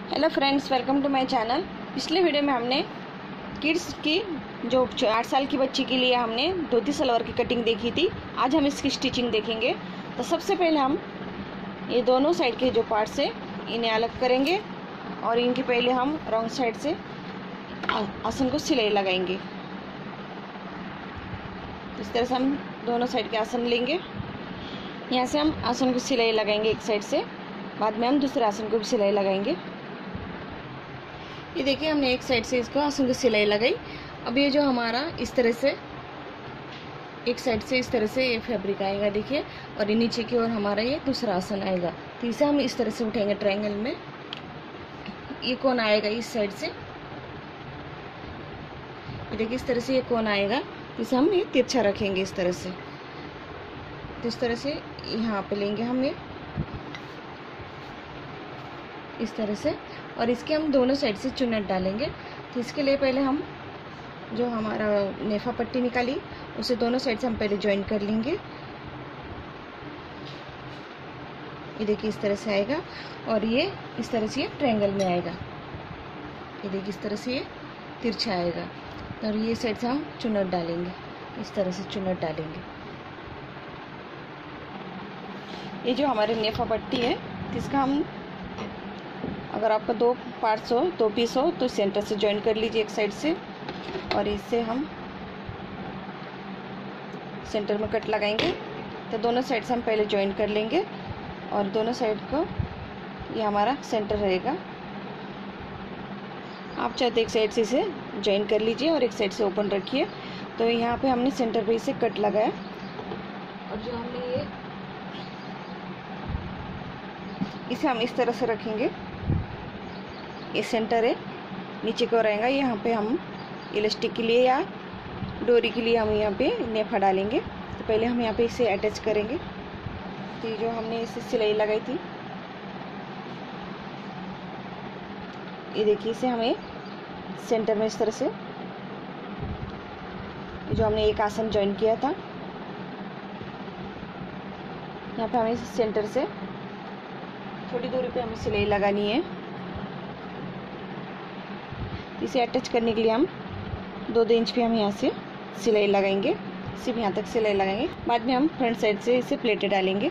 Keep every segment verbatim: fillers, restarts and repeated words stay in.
Hello friends, welcome to my channel. पिछले video में हमने किड्स की जो आठ साल की बच्ची के लिए हमने धोती सलवार की कटिंग देखी थी। आज हम इसकी स्टिचिंग देखेंगे। तो सबसे पहले हम ये दोनों साइड के जो पार्ट्स हैं इन्हें अलग करेंगे और इनकी पहले हम रॉन्ग साइड से आसन को सिलाई लगाएंगे। इस तरह से हम दोनों साइड के आसन लेंगे। यहाँ से हम आसन को सिलाई लगाएंगे एक साइड से, बाद में हम दूसरे आसन को भी सिलाई लगाएंगे। ये देखिए, हमने एक साइड से इसको आसन को सिलाई लगाई। अब ये जो हमारा इस तरह से एक साइड से इस तरह से ये फैब्रिक आएगा, देखिए, और ये नीचे की ओर हमारा ये दूसरा आसन आएगा। तो इसे हम इस तरह से उठाएंगे ट्रायंगल में। ये कोन आएगा इस साइड से, ये देखिए इस तरह से ये कोन आएगा। इसे हम ये तिरछा रखेंगे इस तरह से। तो इस तरह से यहाँ पे लेंगे हम ये इस तरह से, और इसके हम दोनों साइड से चुन्नट डालेंगे। तो इसके लिए पहले हम जो हमारा नेफा पट्टी निकाली उसे दोनों साइड से हम पहले ज्वाइन कर लेंगे। ये देखिए इस तरह से आएगा, और ये इस तरह से ये ट्रायंगल में आएगा। ये देखिए इस तरह से ये तिरछा आएगा, और ये साइड से हम चुन्नट डालेंगे, इस तरह से चुन्नट डालेंगे। ये जो हमारे नेफा पट्टी है इसका हम, अगर आपका दो पार्ट्स हो, दो पीस हो, तो सेंटर से ज्वाइन कर लीजिए एक साइड से, और इससे हम सेंटर में कट लगाएंगे। तो दोनों साइड से हम पहले ज्वाइन कर लेंगे, और दोनों साइड को ये हमारा सेंटर रहेगा। आप चाहे तो एक साइड से इसे ज्वाइन कर लीजिए और एक साइड से ओपन रखिए। तो यहाँ पे हमने सेंटर पे इसे कट लगाया, और जो हमने ये इसे हम इस तरह से रखेंगे। ये सेंटर है, नीचे को रहेगा। यहाँ पे हम इलास्टिक के लिए या डोरी के लिए हम यहाँ पे नेफा डालेंगे। तो पहले हम यहाँ पे इसे अटैच करेंगे। तो ये जो हमने इसे सिलाई लगाई थी, ये देखिए इसे हमें सेंटर में इस तरह से, जो हमने एक आसन ज्वाइन किया था, यहाँ पे हमें सेंटर से थोड़ी दूरी पे हमें सिलाई लगानी है। इसे अटैच करने के लिए हम दो दो इंच पे हम यहाँ से सिलाई लगाएंगे, सिर्फ यहाँ तक सिलाई लगाएंगे। बाद में हम फ्रंट साइड से इसे प्लेटें डालेंगे।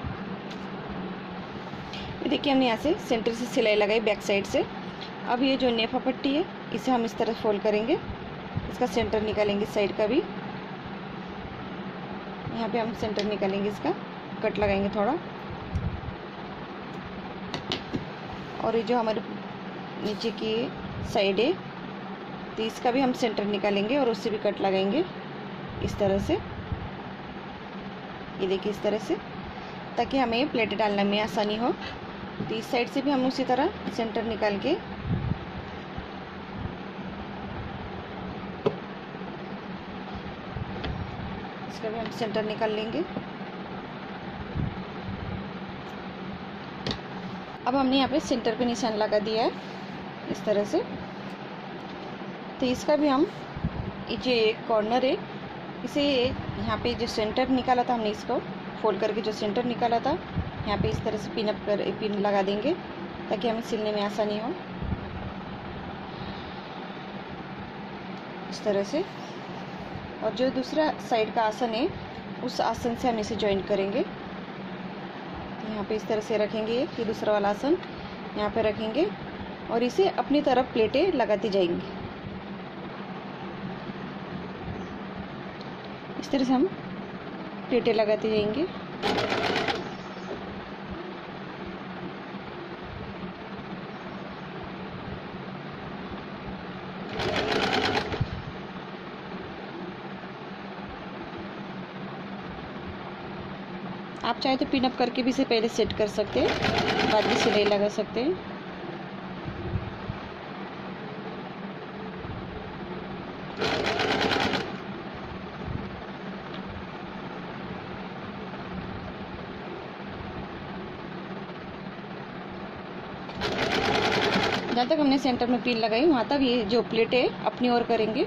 ये देखिए हमने यहाँ से सेंटर से सिलाई लगाई बैक साइड से। अब ये जो नेफा पट्टी है इसे हम इस तरह फोल्ड करेंगे, इसका सेंटर निकालेंगे साइड का भी। यहाँ पे हम सेंटर निकालेंगे, इसका कट लगाएंगे थोड़ा, और ये जो हमारे नीचे की साइड है तो इसका भी हम सेंटर निकालेंगे और उससे भी कट लगाएंगे इस तरह से। ये देखिए इस तरह से, ताकि हमें प्लेटें डालने में आसानी हो। तो इस साइड से भी हम उसी तरह सेंटर निकाल के इसका भी हम सेंटर निकाल लेंगे। अब हमने यहाँ पे सेंटर पे निशान लगा दिया है इस तरह से। तो इसका भी हम ये जो एक कॉर्नर है इसे यहाँ पे जो सेंटर निकाला था हमने, इसको फोल्ड करके जो सेंटर निकाला था यहाँ पे इस तरह से पिन अप कर पिन लगा देंगे, ताकि हमें सिलने में आसानी हो इस तरह से। और जो दूसरा साइड का आसन है उस आसन से हम इसे ज्वाइन करेंगे। यहाँ पे इस तरह से रखेंगे, ये दूसरा वाला आसन यहाँ पे रखेंगे, और इसे अपनी तरफ प्लेटें लगाती जाएंगी। इस तरह से हम प्लेटें लगाते जाएंगे। आप चाहे तो पिन अप करके भी इसे पहले सेट कर सकते हैं, बाद में सिलाई लगा सकते हैं। जहाँ तक हमने सेंटर में पिन लगाई वहाँ तक ये जो प्लेट है अपनी ओर करेंगे।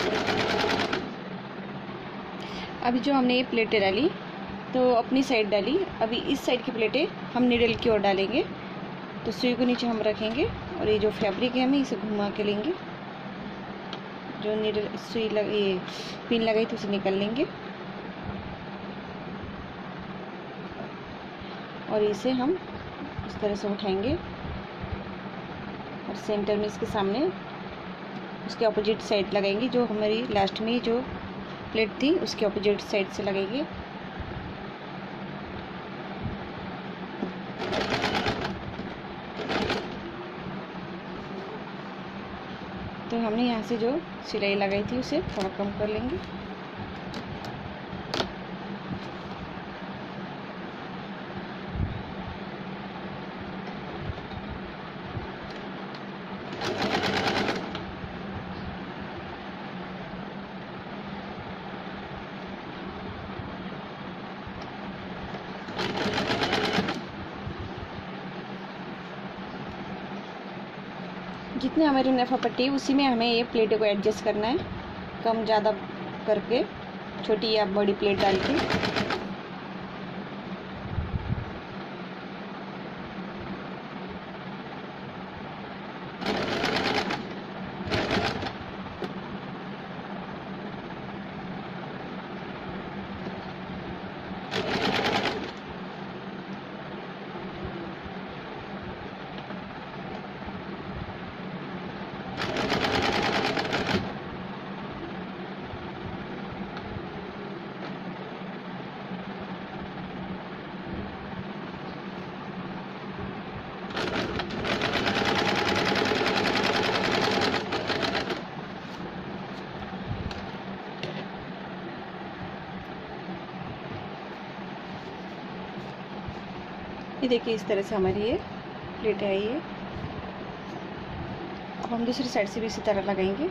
अभी जो हमने ये प्लेटें डाली तो अपनी साइड डाली, अभी इस साइड की प्लेटें हम निडल की ओर डालेंगे। तो सुई को नीचे हम रखेंगे और ये जो फैब्रिक है हमें इसे घुमा के लेंगे, जो निडल सुई लग ये पिन लगाई तो उसे निकाल लेंगे और इसे हम इस तरह से उठाएंगे और सेंटर में इसके सामने उसके ऑपोजिट साइड लगाएंगे, जो हमारी लास्ट में जो प्लेट थी उसके ऑपोजिट साइड से लगाएंगे। तो हमने यहाँ से जो सिलाई लगाई थी उसे थोड़ा कम कर लेंगे। जितने हमारी नफा पट्टी उसी में हमें ये प्लेटों को एडजस्ट करना है, कम ज़्यादा करके, छोटी या बड़ी प्लेट डाल के। ये देखिए इस तरह से हमारी ये प्लेटें आई है। अब हम दूसरी साइड से भी इसी तरह लगाएंगे।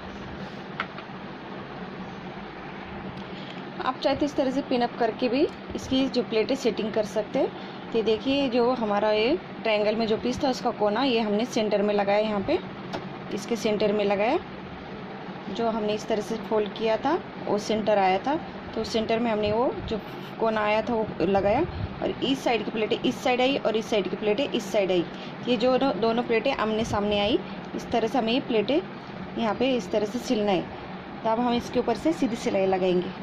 आप चाहे तो इस तरह से पिन अप करके भी इसकी जो प्लेटें सेटिंग कर सकते हैं। तो ये देखिए जो हमारा ये ट्रायंगल में जो पीस था उसका कोना ये हमने सेंटर में लगाया, यहाँ पे इसके सेंटर में लगाया। जो हमने इस तरह से फोल्ड किया था वो सेंटर आया था, तो सेंटर में हमने वो जो कोना आया था वो लगाया और इस साइड की प्लेटें इस साइड आई और इस साइड की प्लेटें इस साइड आई। ये जो दोनों प्लेटें आमने सामने आई, इस तरह से हमें ये प्लेटें यहाँ पे इस तरह से सिलना है। तो अब हम इसके ऊपर से सीधी सिलाई लगाएंगे।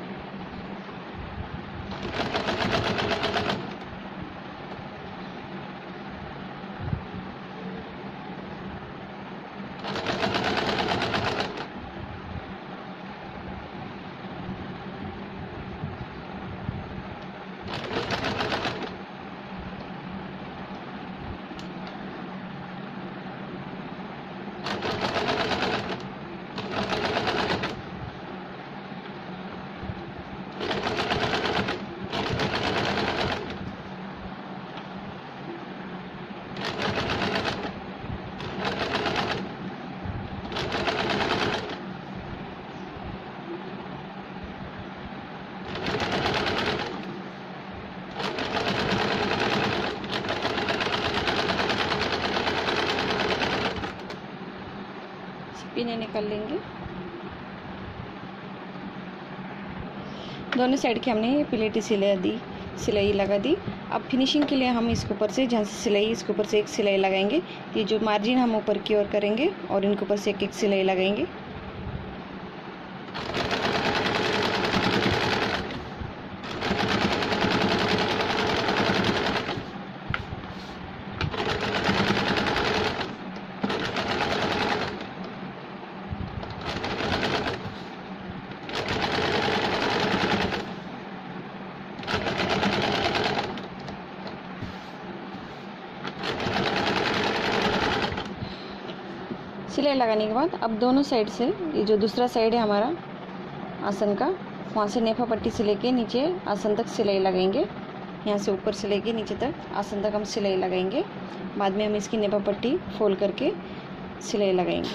पिने निकाल लेंगे। दोनों साइड की हमने प्लेटें सिलाई दी सिलाई लगा दी। अब फिनिशिंग के लिए हम इसके ऊपर से जहाँ से सिलाई इसके ऊपर से एक सिलाई लगाएंगे। ये जो मार्जिन हम ऊपर की ओर करेंगे और इनके ऊपर से एक एक सिलाई लगाएंगे। सिलाई लगाने के बाद अब दोनों साइड से ये जो दूसरा साइड है हमारा आसन का, वहाँ से नेफा पट्टी से लेके नीचे आसन तक सिलाई लगाएंगे। यहाँ से ऊपर से लेके नीचे तक आसन तक हम सिलाई लगाएंगे। बाद में हम इसकी नेफा पट्टी फोल्ड करके सिलाई लगाएंगे।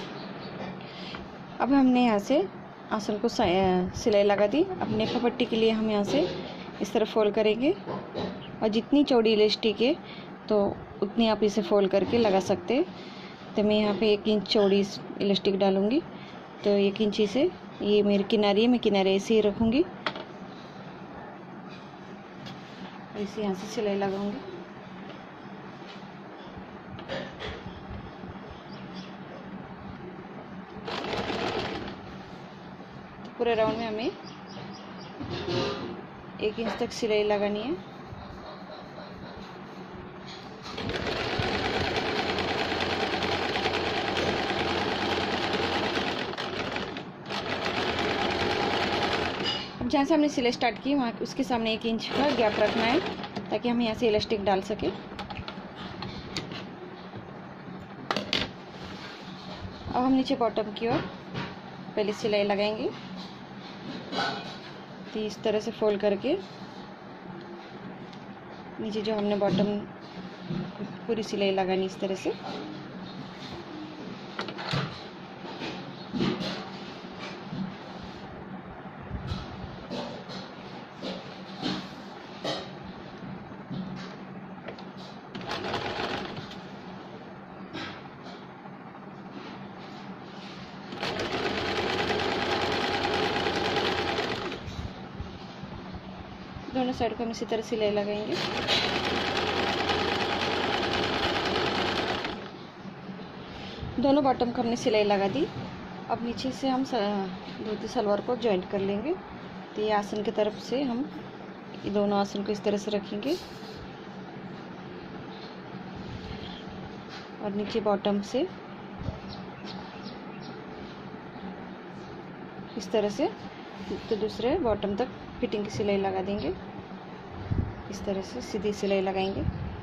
अब हमने यहाँ से आसन को सिलाई लगा दी। अब नेफा पट्टी के लिए हम यहाँ से इस तरह फोल्ड करेंगे और जितनी चौड़ी इलास्टिक है तो उतनी आप इसे फोल्ड करके लगा सकते हैं। तो मैं यहाँ पे एक इंच चौड़ी इलास्टिक डालूँगी तो एक इंची से ये मेरी किनारी है, मैं किनारे ऐसे ही रखूँगी, ऐसे यहाँ से सिलाई लगाऊंगी। पूरे राउंड में हमें एक इंच तक सिलाई लगानी है। अब जहाँ से हमने सिलाई स्टार्ट की वहाँ उसके सामने एक इंच का गैप रखना है ताकि हम यहाँ से इलास्टिक डाल सके। अब हम नीचे बॉटम की ओर पहले सिलाई लगाएंगे। तो इस तरह से फोल्ड करके नीचे जो हमने बॉटम पूरी सिलाई लगानी इस तरह से। दोनों साइड को हम इसी तरह सिलाई लगाएंगे। दोनों बॉटम को हमने सिलाई लगा दी। अब नीचे से हम धोती सलवार को जॉइंट कर लेंगे। तो ये आसन की तरफ से हम ये दोनों आसन को इस तरह से रखेंगे और नीचे बॉटम से इस तरह से तो दूसरे बॉटम तक फिटिंग की सिलाई लगा देंगे। इस तरह से सीधी सिलाई लगाएंगे।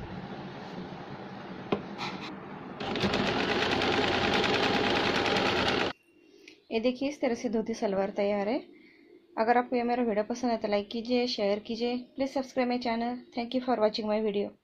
ये देखिए इस तरह से धोती सलवार तैयार है। अगर आपको ये मेरा वीडियो पसंद है तो लाइक कीजिए, शेयर कीजिए। Please subscribe my channel. Thank you for watching my video.